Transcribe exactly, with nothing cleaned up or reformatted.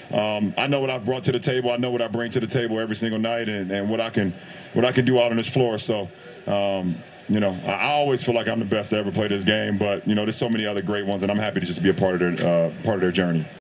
um, I know what I've brought to the table. I know what I bring to the table every single night, and, and what I can what I can do out on this floor. So. Um, You know, I, I always feel like I'm the best to ever play this game, but you know, there's so many other great ones, and I'm happy to just be a part of their uh, part of their journey.